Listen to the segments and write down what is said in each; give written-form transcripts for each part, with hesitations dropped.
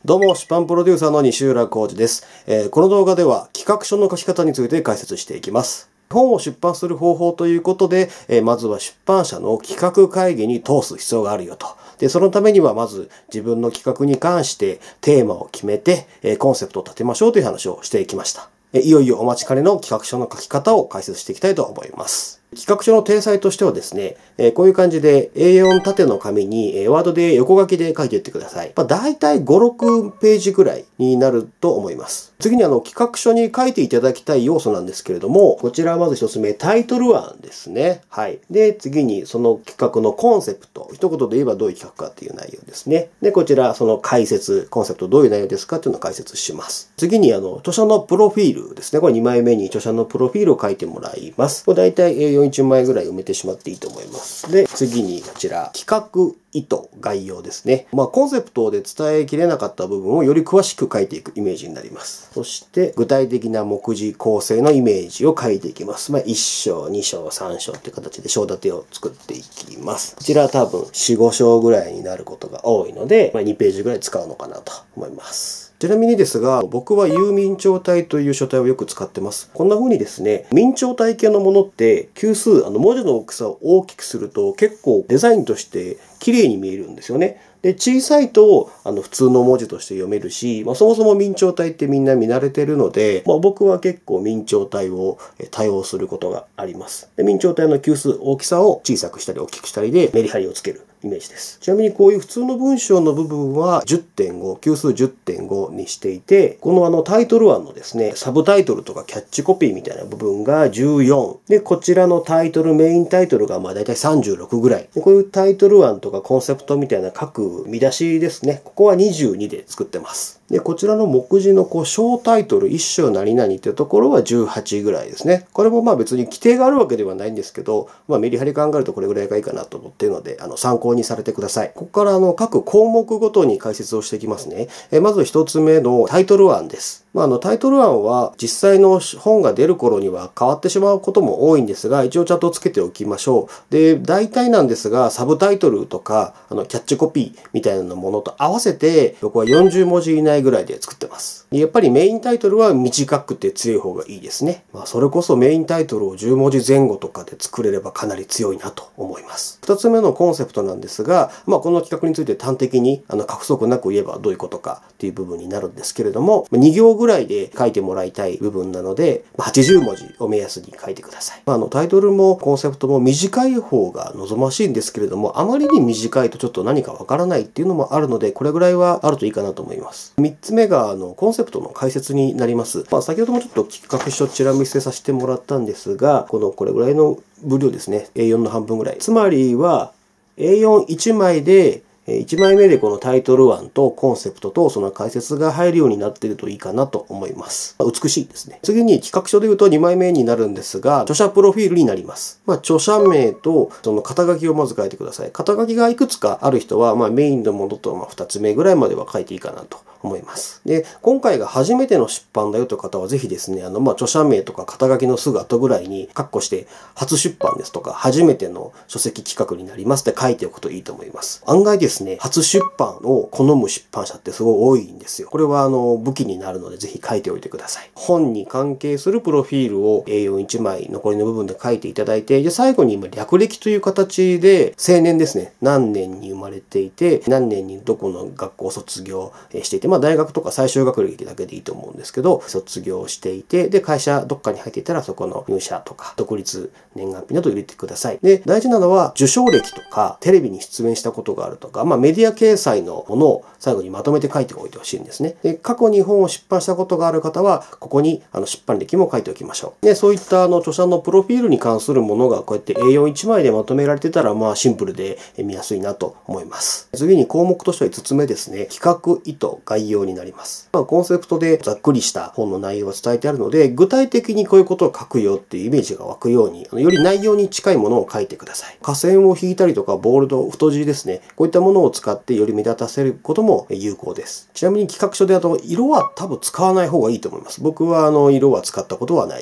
どうも、出版プロデューサーの西浦浩司です。この動画では企画書の書き方について解説していきます。本を出版する方法ということで、まずは出版社の企画会議に通す必要があるよと。で、そのためにはまず自分の企画に関してテーマを決めて、コンセプトを立てましょうという話をしていきました。いよいよお待ちかねの企画書の書き方を解説していきたいと思います。企画書の体裁としてはですね、こういう感じで A4 縦の紙にワードで横書きで書いていってください。だいたい5、6ページぐらいになると思います。次に企画書に書いていただきたい要素なんですけれども、こちらはまず一つ目、タイトル案ですね。はい。で、次にその企画のコンセプト。一言で言えばどういう企画かっていう内容ですね。で、こちら、その解説、コンセプトどういう内容ですかっていうのを解説します。次に著者のプロフィールですね。これ2枚目に著者のプロフィールを書いてもらいます。これだいたい A4 1枚ぐらい埋めてしまっていいと思います。で、次にこちら、企画意図、概要ですね。コンセプトで伝えきれなかった部分をより詳しく書いていくイメージになります。そして、具体的な目次構成のイメージを書いていきます。1章、2章、3章っていう形で章立てを作っていきます。こちらは多分4、5章ぐらいになることが多いので、2ページぐらい使うのかなと思います。ちなみにですが、僕は有明朝体という書体をよく使ってます。こんな風にですね、明朝体系のものって級数、文字の大きさを大きくすると結構デザインとして綺麗に見えるんですよね。で、小さいと、普通の文字として読めるし、そもそも明朝体ってみんな見慣れてるので、僕は結構明朝体を多用することがあります。で、明朝体の級数、大きさを小さくしたり大きくしたりでメリハリをつけるイメージです。ちなみにこういう普通の文章の部分は 10.5、級数 10.5 にしていて、このタイトル案のですね、サブタイトルとかキャッチコピーみたいな部分が14。で、こちらのタイトル、メインタイトルがだいたい36ぐらい。で、こういうタイトル案とかコンセプトみたいな各見出しですね。ここは22で作ってます。で、こちらの目次の小タイトル、一章何々っていうところは18ぐらいですね。これも別に規定があるわけではないんですけど、メリハリ考えるとこれぐらいがいいかなと思っているので、参考にされてください。ここから各項目ごとに解説をしていきますね。まず一つ目のタイトル案です。タイトル案は実際の本が出る頃には変わってしまうことも多いんですが、一応ちゃんとつけておきましょう。で、大体なんですが、サブタイトルとか、キャッチコピーみたいなものと合わせて、僕は40文字以内ぐらいで作ってます。やっぱりメインタイトルは短くて強い方がいいですね。それこそメインタイトルを10文字前後とかで作れればかなり強いなと思います。二つ目のコンセプトなんですが、この企画について端的に、過不足なく言えばどういうことかっていう部分になるんですけれども、2行ぐらいで書いてもらいたい部分なので、80文字を目安に書いてください。タイトルもコンセプトも短い方が望ましいんですけれども、あまりに短いとちょっと何かわからないっていうのもあるので、これぐらいはあるといいかなと思います。3つ目が、コンセプトの解説になります。先ほどもちょっと企画書チラ見せさせてもらったんですが、これぐらいの分量ですね。A4 の半分ぐらい。つまりは、A41 枚で、1枚目でこのタイトル案とコンセプトとその解説が入るようになっているといいかなと思います。美しいですね。次に企画書で言うと2枚目になるんですが、著者プロフィールになります。著者名とその肩書きをまず書いてください。肩書きがいくつかある人は、メインのものと2つ目ぐらいまでは書いていいかなと思います。で、今回が初めての出版だよという方はぜひですね、著者名とか肩書きのすぐ後ぐらいに括弧して初出版ですとか初めての書籍企画になりますって書いておくといいと思います。案外ですね、初出版を好む出版社ってすごい多いんですよ。これは武器になるのでぜひ書いておいてください。本に関係するプロフィールを A41 枚残りの部分で書いていただいて、で、最後に略歴という形で生年ですね。何年に生まれていて、何年にどこの学校を卒業していて、大学とか最終学歴だけでいいと思うんですけど、卒業していて、で、会社どっかに入っていたらそこの入社とか、独立年月日など入れてください。で、大事なのは受賞歴とか、テレビに出演したことがあるとか、メディア掲載のものを最後にまとめて書いておいてほしいんですね。で、過去に本を出版したことがある方は、ここに出版歴も書いておきましょう。で、そういった著者のプロフィールに関するものがこうやって A41 枚でまとめられてたら、シンプルで見やすいなと思います。次に項目としては5つ目ですね。企画意図、概要になります。コンセプトでざっくりした本の内容が伝えてあるので、具体的にこういうことを書くよっていうイメージが湧くように、より内容に近いものを書いてください。下線を引いたりとか、ボールド、太字ですね。こういったものを使ってより目立たせることも有効です。ちなみに企画書で色は多分使わない方がいいと思います。僕は色は使ったことはないです。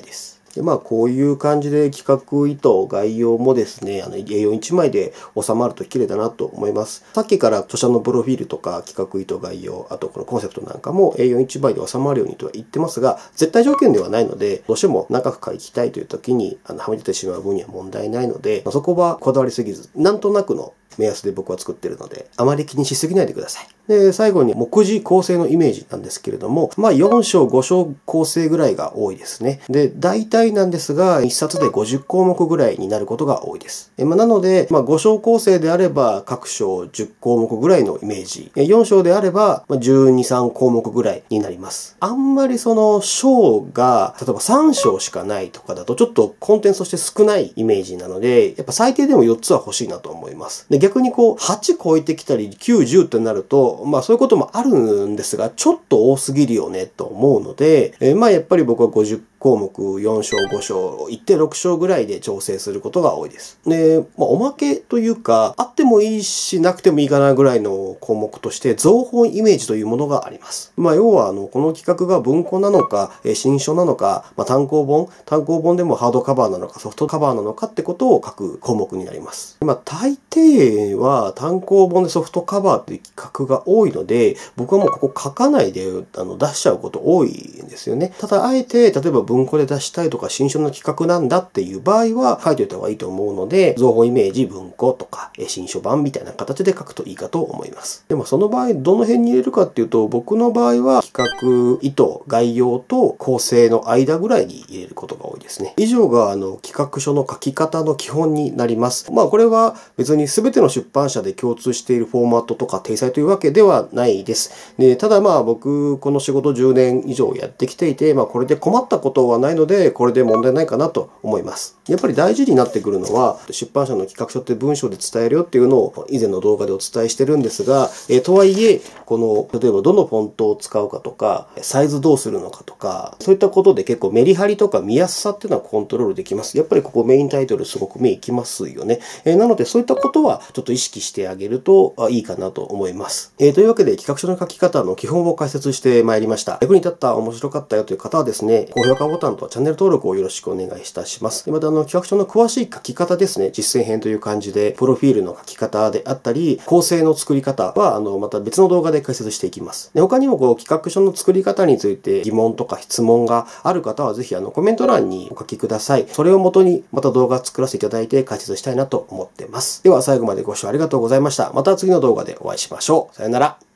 で、こういう感じで企画意図、概要もですね、A41 枚で収まると綺麗だなと思います。さっきから著者のプロフィールとか企画意図、概要、あとこのコンセプトなんかも A41 枚で収まるようにとは言ってますが、絶対条件ではないので、どうしても長く書きたいという時にはみ出てしまう分には問題ないので、そこはこだわりすぎず、なんとなくの目安で僕は作ってるので、あまり気にしすぎないでください。で、最後に目次構成のイメージなんですけれども、4章5章構成ぐらいが多いですね。で、大体なんですが、1冊で50項目ぐらいになることが多いです。なので、5章構成であれば、各章10項目ぐらいのイメージ。4章であれば、12、3項目ぐらいになります。あんまりその章が、例えば3章しかないとかだと、ちょっとコンテンツとして少ないイメージなので、やっぱ最低でも4つは欲しいなと思います。で、逆に8超えてきたり、9、10ってなると、そういうこともあるんですが、ちょっと多すぎるよねと思うので、やっぱり僕は50項目、4章、5章、1.6章ぐらいで調整することが多いです。で、おまけというか、あってもいいし、なくてもいいかなぐらいの項目として、増本イメージというものがあります。要は、この企画が文庫なのか、新書なのか、単行本でもハードカバーなのか、ソフトカバーなのかってことを書く項目になります。大抵は単行本でソフトカバーっていう企画が多いので、僕はもうここ書かないで出しちゃうこと多いんですよね。ただ、あえて、例えば文庫で出したいとか、新書の企画なんだっていう場合は書いておいた方がいいと思うので、増本イメージ、文庫とか、新書版みたいな形で書くといいかと思います。でもその場合、どの辺に入れるかっていうと、僕の場合は企画意図、概要と構成の間ぐらいに入れることが多いですね。以上が企画書の書き方の基本になります。これは別に全ての出版社で共通しているフォーマットとか体裁というわけではないです。で、ただ僕、この仕事10年以上やってきていて、これで困ったことはないので、これで問題ないかなと思います。やっぱり大事になってくるのは、出版社の企画書って文章で伝えるよっていうのを以前の動画でお伝えしてるんですが、とはいえ、例えばどのフォントを使うかとか、サイズどうするのかとか、そういったことで結構メリハリとか見やすさっていうのはコントロールできます。やっぱりここメインタイトルすごく目いきますよね。なのでそういったことはちょっと意識してあげるといいかなと思います。というわけで企画書の書き方の基本を解説してまいりました。役に立った、面白かったよという方はですね、高評価ボタンとチャンネル登録をよろしくお願いいたします。また企画書の詳しい書き方ですね、実践編という感じで、プロフィールの書き方であったり、構成の作り方はまた別の動画で解説していきます。で他にも企画書の作り方について疑問とか質問がある方はぜひコメント欄にお書きください。それをもとにまた動画作らせていただいて解説したいなと思ってます。では最後までご視聴ありがとうございました。また次の動画でお会いしましょう。さよなら。